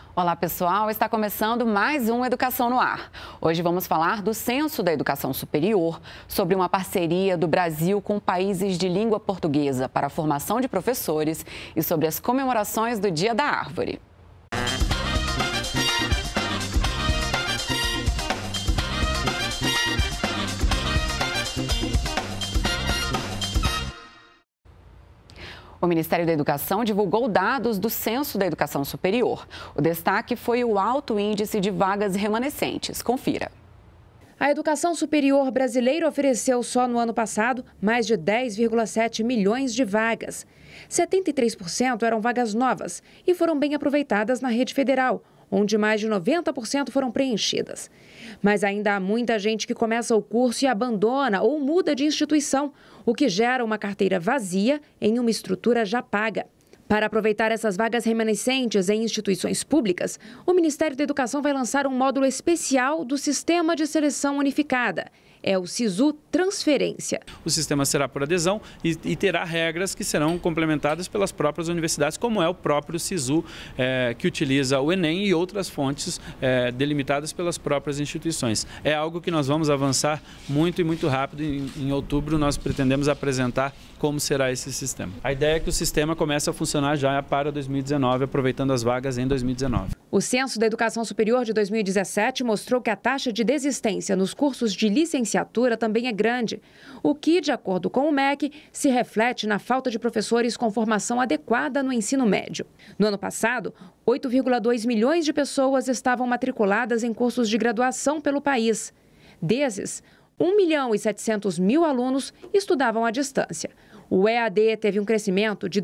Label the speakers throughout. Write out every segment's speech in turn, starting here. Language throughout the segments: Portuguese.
Speaker 1: Olá pessoal, está começando mais um Educação no Ar. Hoje vamos falar do Censo da Educação Superior, sobre uma parceria do Brasil com países de língua portuguesa para a formação de professores e sobre as comemorações do Dia da Árvore. O Ministério da Educação divulgou dados do Censo da Educação Superior. O destaque foi o alto índice de vagas remanescentes. Confira.
Speaker 2: A educação superior brasileira ofereceu só no ano passado mais de 10,7 milhões de vagas. 73% eram vagas novas e foram bem aproveitadas na rede federal, onde mais de 90% foram preenchidas. Mas ainda há muita gente que começa o curso e abandona ou muda de instituição, o que gera uma carteira vazia em uma estrutura já paga. Para aproveitar essas vagas remanescentes em instituições públicas, o Ministério da Educação vai lançar um módulo especial do Sistema de Seleção Unificada. É o SISU Transferência.
Speaker 3: O sistema será por adesão e terá regras que serão complementadas pelas próprias universidades, como é o próprio SISU, que utiliza o Enem e outras fontes delimitadas pelas próprias instituições. É algo que nós vamos avançar muito e muito rápido. Em outubro nós pretendemos apresentar como será esse sistema. A ideia é que o sistema comece a funcionar já para 2019, aproveitando as vagas em 2019.
Speaker 2: O Censo da Educação Superior de 2017 mostrou que a taxa de desistência nos cursos de licenciatura também é grande, o que, de acordo com o MEC, se reflete na falta de professores com formação adequada no ensino médio. No ano passado, 8,2 milhões de pessoas estavam matriculadas em cursos de graduação pelo país. Desses, 1.700.000 alunos estudavam à distância. O EAD teve um crescimento de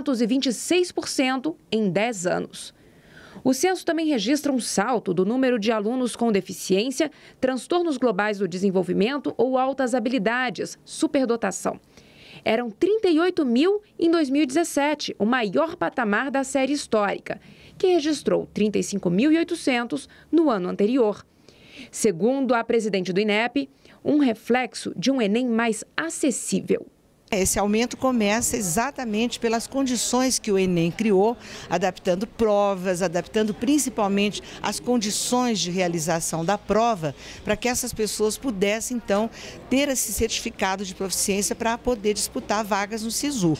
Speaker 2: 226% em 10 anos. O censo também registra um salto do número de alunos com deficiência, transtornos globais do desenvolvimento ou altas habilidades, superdotação. Eram 38 mil em 2017, o maior patamar da série histórica, que registrou 35.800 no ano anterior. Segundo a presidente do INEP, um reflexo de um Enem mais acessível.
Speaker 4: Esse aumento começa exatamente pelas condições que o Enem criou, adaptando provas, adaptando principalmente as condições de realização da prova, para que essas pessoas pudessem, então, ter esse certificado de proficiência para poder disputar vagas no SISU.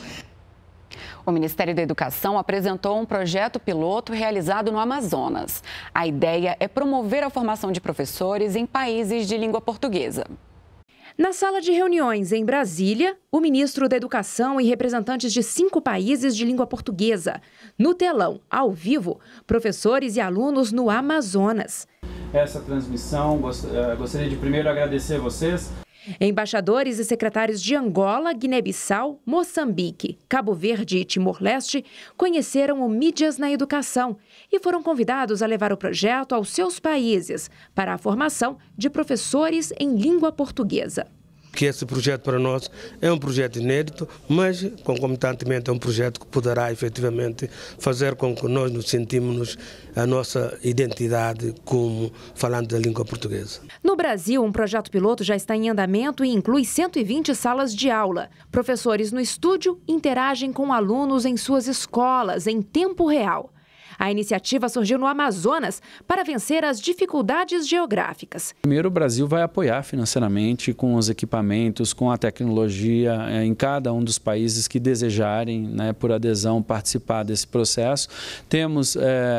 Speaker 1: O Ministério da Educação apresentou um projeto piloto realizado no Amazonas. A ideia é promover a formação de professores em países de língua portuguesa.
Speaker 2: Na sala de reuniões em Brasília, o ministro da Educação e representantes de 5 países de língua portuguesa. No telão, ao vivo, professores e alunos no Amazonas.
Speaker 3: Essa transmissão, gostaria de primeiro agradecer a vocês.
Speaker 2: Embaixadores e secretários de Angola, Guiné-Bissau, Moçambique, Cabo Verde e Timor-Leste conheceram o Mídias na Educação e foram convidados a levar o projeto aos seus países para a formação de professores em língua portuguesa.
Speaker 5: Que esse projeto para nós é um projeto inédito, mas concomitantemente é um projeto que poderá efetivamente fazer com que nós nos sentimos a nossa identidade como falando da língua portuguesa.
Speaker 2: No Brasil, um projeto piloto já está em andamento e inclui 120 salas de aula. Professores no estúdio interagem com alunos em suas escolas em tempo real. A iniciativa surgiu no Amazonas para vencer as dificuldades geográficas.
Speaker 3: Primeiro, o Brasil vai apoiar financeiramente com os equipamentos, com a tecnologia em cada um dos países que desejarem, por adesão, participar desse processo. Temos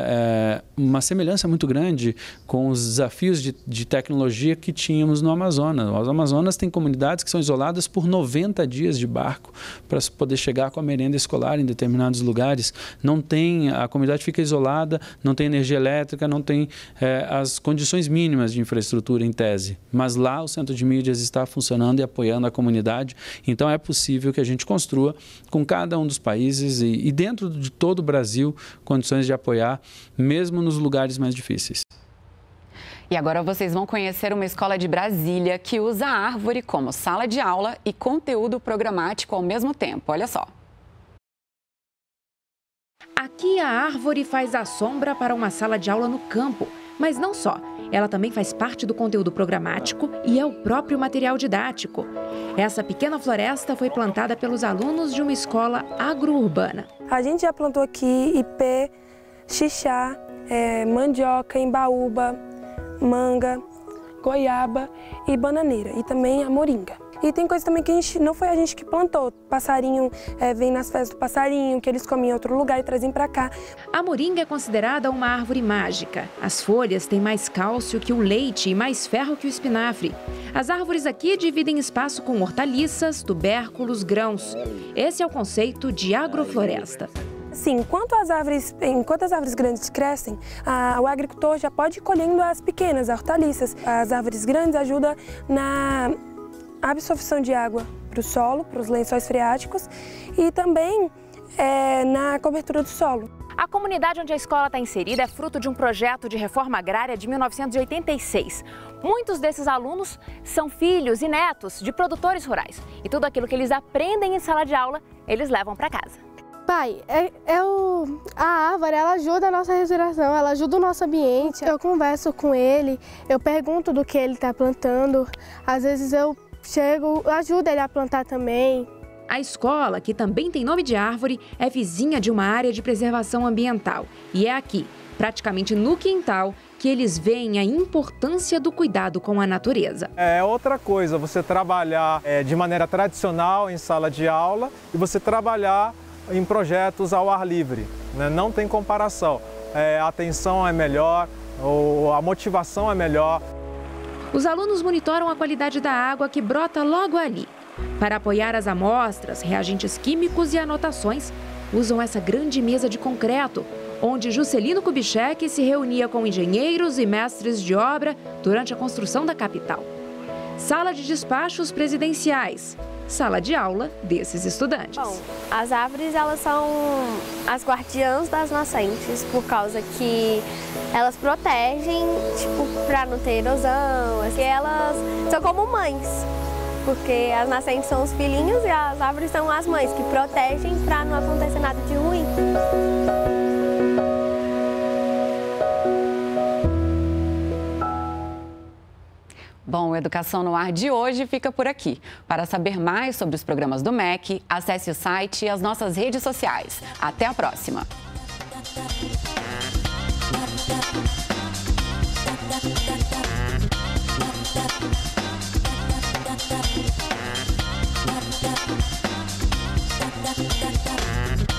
Speaker 3: uma semelhança muito grande com os desafios de tecnologia que tínhamos no Amazonas. O Amazonas tem comunidades que são isoladas por 90 dias de barco para poder chegar com a merenda escolar em determinados lugares. A comunidade fica isolada, não tem energia elétrica, não tem as condições mínimas de infraestrutura em tese. Mas lá o Centro de Mídias está funcionando e apoiando a comunidade. Então é possível que a gente construa com cada um dos países e dentro de todo o Brasil condições de apoiar, mesmo nos lugares mais difíceis.
Speaker 1: E agora vocês vão conhecer uma escola de Brasília que usa a árvore como sala de aula e conteúdo programático ao mesmo tempo. Olha só.
Speaker 2: Aqui a árvore faz a sombra para uma sala de aula no campo, mas não só. Ela também faz parte do conteúdo programático e é o próprio material didático. Essa pequena floresta foi plantada pelos alunos de uma escola agro-urbana.
Speaker 6: A gente já plantou aqui ipê, xixá, mandioca, embaúba, manga, goiaba e bananeira, e também a moringa. E tem coisa também que não foi a gente que plantou. Passarinho vem nas festas do passarinho, que eles comem em outro lugar e trazem para cá.
Speaker 2: A moringa é considerada uma árvore mágica. As folhas têm mais cálcio que o leite e mais ferro que o espinafre. As árvores aqui dividem espaço com hortaliças, tubérculos, grãos. Esse é o conceito de agrofloresta.
Speaker 6: Sim, enquanto as árvores grandes crescem, o agricultor já pode ir colhendo as pequenas, as hortaliças. As árvores grandes ajudam na absorção de água para o solo, para os lençóis freáticos e também na cobertura do solo.
Speaker 7: A comunidade onde a escola está inserida é fruto de um projeto de reforma agrária de 1986. Muitos desses alunos são filhos e netos de produtores rurais. E tudo aquilo que eles aprendem em sala de aula, eles levam para casa.
Speaker 8: Pai, a árvore ela ajuda a nossa respiração, ela ajuda o nosso ambiente. Eu converso com ele, eu pergunto do que ele está plantando, às vezes eu ajudo ele a plantar também.
Speaker 2: A escola, que também tem nome de árvore, é vizinha de uma área de preservação ambiental. E é aqui, praticamente no quintal, que eles veem a importância do cuidado com a natureza.
Speaker 9: É outra coisa você trabalhar de maneira tradicional em sala de aula e você trabalhar em projetos ao ar livre, né? Não tem comparação. A atenção é melhor, a motivação é melhor.
Speaker 2: Os alunos monitoram a qualidade da água que brota logo ali. Para apoiar as amostras, reagentes químicos e anotações, usam essa grande mesa de concreto, onde Juscelino Kubitschek se reunia com engenheiros e mestres de obra durante a construção da capital. Sala de despachos presidenciais, sala de aula desses estudantes.
Speaker 10: Bom, as árvores elas são as guardiãs das nascentes, por causa que elas protegem, tipo, para não ter erosão, assim, elas são como mães, porque as nascentes são os filhinhos e as árvores são as mães, que protegem para não acontecer nada de ruim.
Speaker 1: Bom, o Educação no Ar de hoje fica por aqui. Para saber mais sobre os programas do MEC, acesse o site e as nossas redes sociais. Até a próxima!
Speaker 11: We'll be right back.